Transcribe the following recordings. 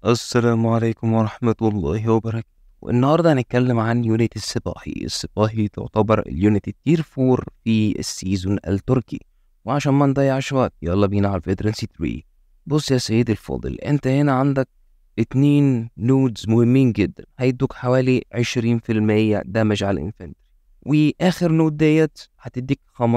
السلام عليكم ورحمة الله وبركاته. والنهاردة هنتكلم عن يونت السباهي تعتبر اليونت التير 4 في السيزون التركي. وعشان ما نضيعش وقت يلا بينا على الفيترنسي 3. بص يا سيدي الفاضل، انت هنا عندك 2 نودز مهمين جدا هيدوك حوالي 20% دامج على الانفنتري، واخر نود ديت هتديك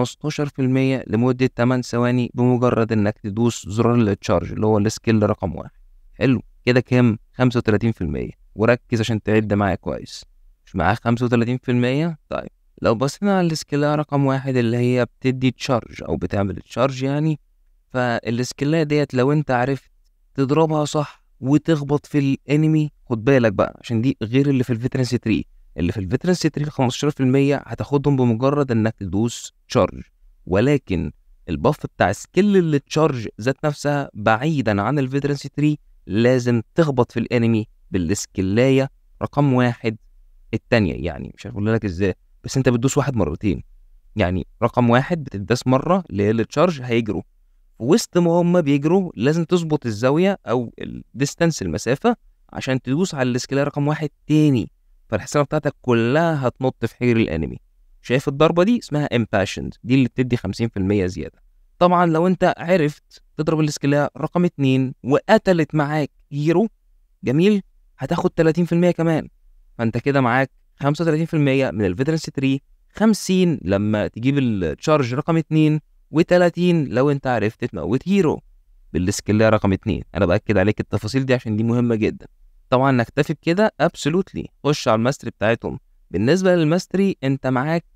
15% لمدة 8 ثواني بمجرد انك تدوس زرار التشارج اللي هو السكيل رقم 1. حلو كده، كام؟ 35%. وركز عشان تعد معايا كويس، مش معاك 35%؟ طيب لو بصينا على السكيلا رقم 1 اللي هي بتدي تشارج او بتعمل تشارج يعني، فالسكيلا ديت لو انت عرفت تضربها صح وتخبط في الانمي، خد بالك بقى عشان دي غير اللي في الفيترنسي 3. اللي في الفيترنسي 3 15% هتاخدهم بمجرد انك تدوس تشارج، ولكن الباف بتاع سكيل اللي تشارج ذات نفسها بعيدا عن الفيترنسي 3 لازم تخبط في الانمي بالسكلايه رقم 1 التانية. يعني مش هقول لك ازاي، بس انت بتدوس واحد مرتين. يعني رقم 1 بتداس مرة اللي هي التشارج، هيجروا وسط ما هم بيجروا لازم تظبط الزاوية او الديستانس المسافة عشان تدوس على السكلاية رقم 1 تاني، فالحسابة بتاعتك كلها هتنط في حجر الانمي. شايف الضربة دي اسمها امباشند، دي اللي بتدي 50% زيادة. طبعا لو انت عرفت تضرب السكلاية رقم 2 وقتلت معاك هيرو، جميل، هتاخد 30% كمان. فانت كده معاك 35% من الفيترنسي 3، 50 لما تجيب التشارج رقم 2، و30 لو انت عرفت تموت هيرو بالسكيلا رقم 2. انا باكد عليك التفاصيل دي عشان دي مهمه جدا. طبعا نكتفي بكده ابسولوتلي، خش على الماستري بتاعتهم. بالنسبه للماستري انت معاك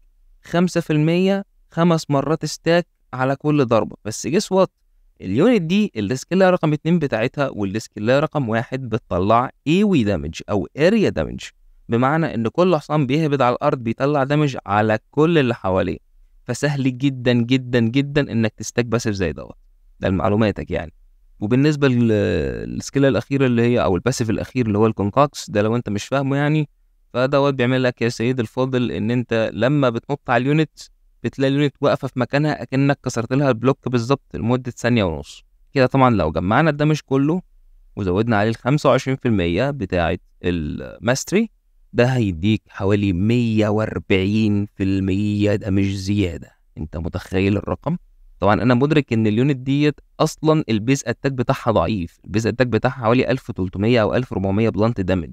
5%، 5 مرات ستاك على كل ضربه. بس جس وات، اليونت دي السكيلا رقم 2 بتاعتها والسكيلا رقم 1 بتطلع ايوي دامج او اريا دامج، بمعنى ان كل حصان بيهبط على الارض بيطلع دامج على كل اللي حواليه. فسهل جدا جدا جدا انك تستاك باسيف زي دوت. ده لمعلوماتك يعني. وبالنسبه للسكيلا الاخيره اللي هي او الباسيف الاخير اللي هو الكونكاكس ده، لو انت مش فاهمه يعني، فدوت بيعمل لك يا سيد الفاضل ان انت لما بتنط على اليونت بتلاقي اليونت واقفه في مكانها اكنك كسرت لها البلوك بالظبط لمده ثانيه ونص. كده طبعا لو جمعنا الدمج كله وزودنا عليه ال 25% بتاعه الماستري، ده هيديك حوالي 140% دمج زياده. انت متخيل الرقم؟ طبعا انا مدرك ان اليونت ديت اصلا البيز اتاك بتاعها ضعيف، البيز اتاك بتاعها حوالي 1300 او 1400 بلانت دامج،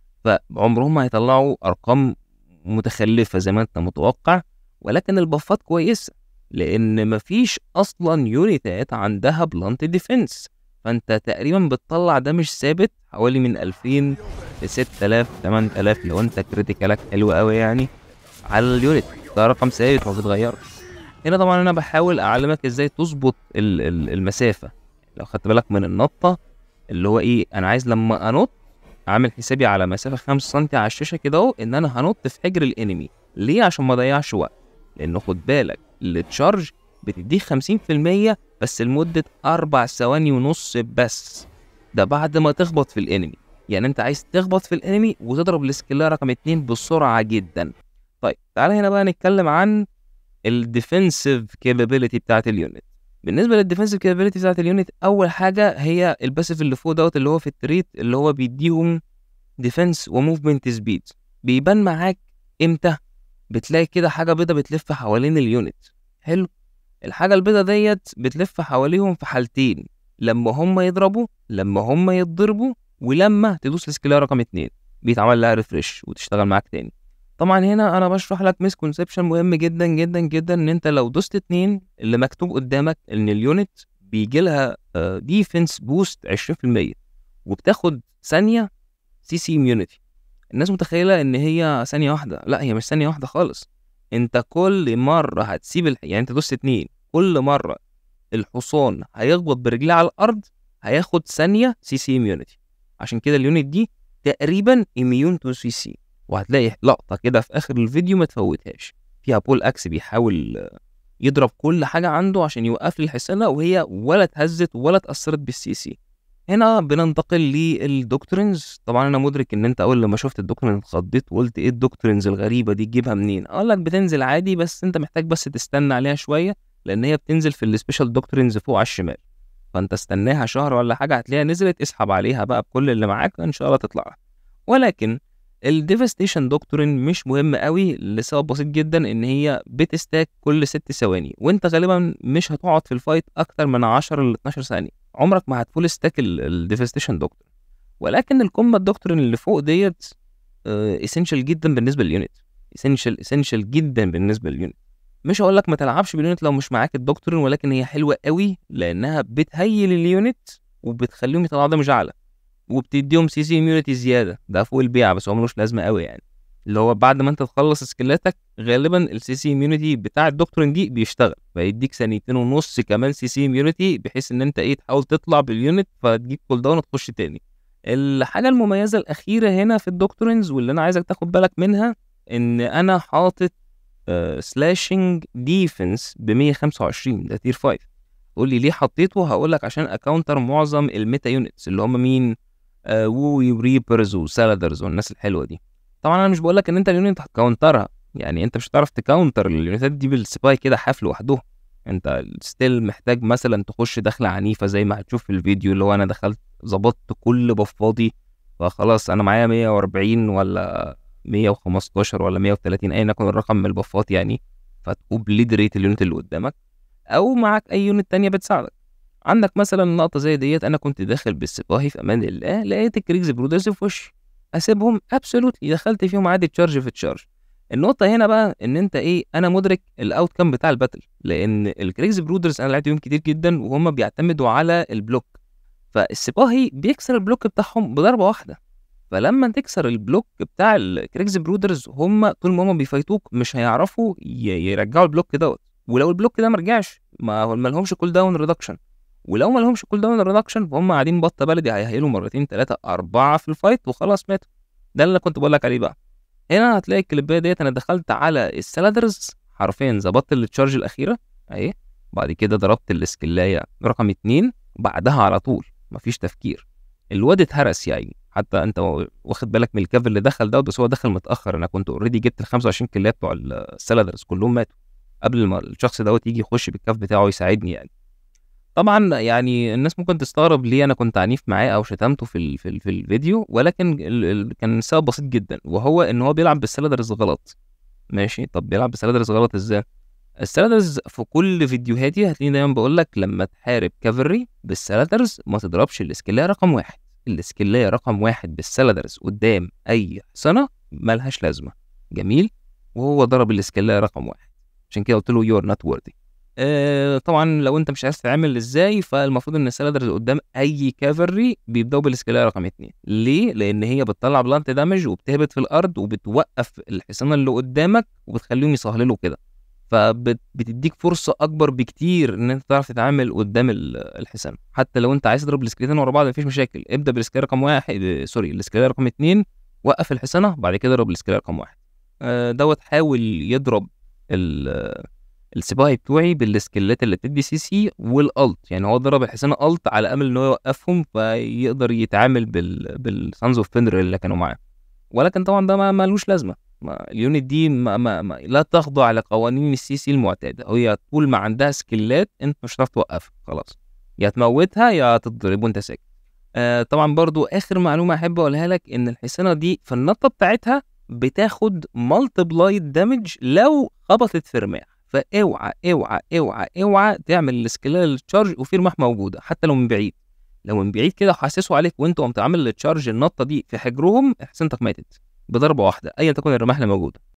فعمرهم ما هيطلعوا ارقام متخلفه زي ما انت متوقع. ولكن البفات كويسه لان مفيش اصلا يونيتات عندها بلانت ديفنس، فانت تقريبا بتطلع دمج ثابت حوالي من 2000 ل 6000 8000 لو انت كريتيكالك حلو قوي يعني على اليونت. ده رقم ثابت ما بيتغيرش. هنا طبعا انا بحاول اعلمك ازاي تظبط المسافه. لو خدت بالك من النطه اللي هو ايه، انا عايز لما انط عامل حسابي على مسافه 5 سم على الشاشه كده اهو ان انا هنط في حجر الانمي. ليه؟ عشان ما اضيعش وقت. لانه خد بالك التشارج بتديك 50% بس لمده 4 ثواني ونص بس، ده بعد ما تخبط في الانمي. يعني انت عايز تخبط في الانمي وتضرب السكيلا رقم 2 بسرعه جدا. طيب تعالى هنا بقى نتكلم عن الديفنسيف كابابيلتي بتاعت اليونت. بالنسبه للديفنسيف كابابيلتي بتاعت اليونت، اول حاجه هي الباسيف اللي فوق دوت اللي هو في التريت اللي هو بيديهم ديفنس وموفمنت سبيد. بيبان معاك امتى؟ بتلاقي كده حاجه بيضه بتلف حوالين اليونت. حلو، الحاجه البيضه ديت بتلف حواليهم في حالتين: لما هم يضربوا، لما هم يتضربوا، ولما تدوس السكيلا رقم 2 بيتعمل لها ريفرش وتشتغل معاك تاني. طبعا هنا انا بشرح لك مسكونسبشن مهم جدا جدا جدا، ان انت لو دوست 2 اللي مكتوب قدامك ان اليونت بيجي لها ديفنس بوست 20% وبتاخد ثانيه سي سي اميونيتي. الناس متخيله ان هي ثانيه واحده، لا هي مش ثانيه واحده خالص. انت كل مره هتسيب يعني انت دوست 2، كل مره الحصان هيخبط برجليه على الارض هياخد ثانيه سي سي اميونيتي. عشان كده اليونت دي تقريبا اميون تو سي سي. وهتلاقي لقطه كده في اخر الفيديو ما تفوتهاش، فيها بول اكس بيحاول يضرب كل حاجه عنده عشان يوقف لي الحصانه وهي ولا اتهزت ولا اتاثرت بالسي سي. هنا بننتقل للدكتورينز. طبعا انا مدرك ان انت اول لما شفت الدكتورين اتخضيت وقلت ايه الدكتورينز الغريبه دي تجيبها منين؟ اقول لك بتنزل عادي، بس انت محتاج بس تستنى عليها شويه لان هي بتنزل في السبيشال دكتورينز فوق على الشمال. فانت استناها شهر ولا حاجه هتلاقيها نزلت، اسحب عليها بقى بكل اللي معاك ان شاء الله تطلع. ولكن الديفاستيشن دكتورين مش مهم قوي لسبب بسيط جدا، ان هي بتستاك كل 6 ثواني، وانت غالبا مش هتقعد في الفايت اكتر من 10 ل 12 ثانيه، عمرك ما هتفول ستاك الديفاستيشن دكتور. ولكن الكومبات دكتورين اللي فوق ديت اسينشال جدا بالنسبه لليونت، اسينشال جدا بالنسبه لليونت. مش هقول لك ما تلعبش باليونت لو مش معاك الدكتورين، ولكن هي حلوه قوي لانها بتهيل اليونت وبتخليهم يطلعوا دمج اعلى، وبتديهم سي اميونيتي زياده، ده فوق البيع بس هو ملوش لازمه قوي يعني. اللي هو بعد ما انت تخلص سكيلاتك غالبا السي اميونيتي بتاع الدكتورين دي بيشتغل، فيديك 2.5 كمان سي اميونيتي، بحيث ان انت ايه تحاول تطلع باليونت فتجيب كول داون وتخش تاني. الحاجه المميزه الاخيره هنا في الدكتورينز واللي انا عايزك تاخد بالك منها، ان انا حاطط سلاشنج ديفنس ب 125، ده تير 5. تقول لي ليه حطيته؟ هقول لك عشان اكاونتر معظم الميتا يونتس اللي هم مين، ووي وريبرز وسالادرز والناس الحلوه دي. طبعا انا مش بقول لك ان انت اليونت هتكاونترها، يعني انت مش هتعرف تكاونتر اليونتات دي بالسباي كده حاف لوحدهم، انت ستيل محتاج مثلا تخش دخله عنيفه زي ما هتشوف في الفيديو، اللي هو انا دخلت ظبطت كل بفاضي فخلاص انا معايا 140 ولا 115 ولا 130 ايا يكن الرقم من البفات يعني، فتقوم بليد ريت اليونت اللي قدامك، او معاك اي يونت تانية بتساعدك. عندك مثلا نقطه زي ديت، انا كنت داخل بالسباهي في امان الله، لقيت الكريكس برودرز في وشي، اسيبهم ابسولوتلي، دخلت فيهم عادي تشارج في تشارج. النقطه هنا بقى ان انت ايه، انا مدرك الاوت كام بتاع الباتل، لان الكريكس برودرز انا لعبت بيهم كتير جدا وهم بيعتمدوا على البلوك، فالسباهي بيكسر البلوك بتاعهم بضربه واحده. فلما تكسر البلوك بتاع الكريكس برودرز، هم طول ما هم بيفايتوك مش هيعرفوا يرجعوا البلوك دوت، ولو البلوك ده ما رجعش ما لهمش كول داون ريدكشن، ولو ما لهمش كول داون ريدكشن فهم قاعدين بطه بلدي، هيهيلوا مرتين 3 4 في الفايت وخلاص ماتوا. ده اللي كنت بقول لك عليه بقى. هنا هتلاقي الكليبيه ديت، انا دخلت على السلادرز حرفيا، ظبطت التشارج الاخيره اهي، بعد كده ضربت السكلايه رقم 2 بعدها على طول، مفيش تفكير. الواد اتهرس يعني، حتى انت واخد بالك من الكاف اللي دخل ده، بس هو دخل متاخر، انا كنت اوريدي جبت ال 25 كليه بتوع السلادرز كلهم ماتوا قبل ما الشخص دوت يجي يخش بالكاف بتاعه يساعدني يعني. طبعا يعني الناس ممكن تستغرب ليه انا كنت عنيف معاه او شتمته في الفيديو، ولكن كان السبب بسيط جدا، وهو ان هو بيلعب بالسلادرز غلط. ماشي، طب بيلعب بالسلادرز غلط ازاي؟ السلادرز في كل فيديوهاتي هتلاقيني دايما بقول لك لما تحارب كافري بالسلادرز ما تضربش الاسكلايه رقم 1، الاسكلايه رقم 1 بالسلادرز قدام اي حصنه ملهاش لازمه. جميل، وهو ضرب الاسكلايه رقم 1، عشان كده قلت له يور نوت وورثي. طبعا لو انت مش عايز تعمل ازاي، فالمفروض ان السلادرز قدام اي كافري بيبداوا بالاسكلايه رقم 2. ليه؟ لان هي بتطلع بلانت دامج وبتهبط في الارض وبتوقف الحصان اللي قدامك وبتخليهم يصهللوا كده، فبتديك فرصه اكبر بكتير ان انت تعرف تتعامل قدام الحصان. حتى لو انت عايز تضرب الاسكليتين ورا بعض مفيش مشاكل، ابدا بالاسكلايه رقم 1، سوري الاسكلايه رقم 2، وقف الحصانه بعد كده اضرب الاسكلايه رقم 1. دوت حاول يضرب السباي بتوعي بالسكلات اللي بتدي سي والالت، يعني هو ضرب الحصانه الت على امل ان هو يوقفهم فيقدر يتعامل بالسانز اوف فيندر اللي كانوا معاه. ولكن طبعا ده ما ملوش لازمه، اليونت دي لا تخضع لقوانين السي المعتاده، هي طول ما عندها سكلات انت مش هتعرف توقفها خلاص، يا تموتها يا تضرب وانت ساكت. طبعا برضو اخر معلومه احب اقولها لك، ان الحصانه دي في النطه بتاعتها بتاخد مالتيبلايد دامج لو خبطت في رماح، فاوعى اوعى اوعى اوعى تعمل السكيل التشارج وفي رماح موجوده حتى لو من بعيد. لو من بعيد كده حاسسوا عليك وانت قمت عامل التشارج النطه دي في حجرهم، حصانتك ماتت بضربه واحده ايا تكن الرماح اللي موجوده.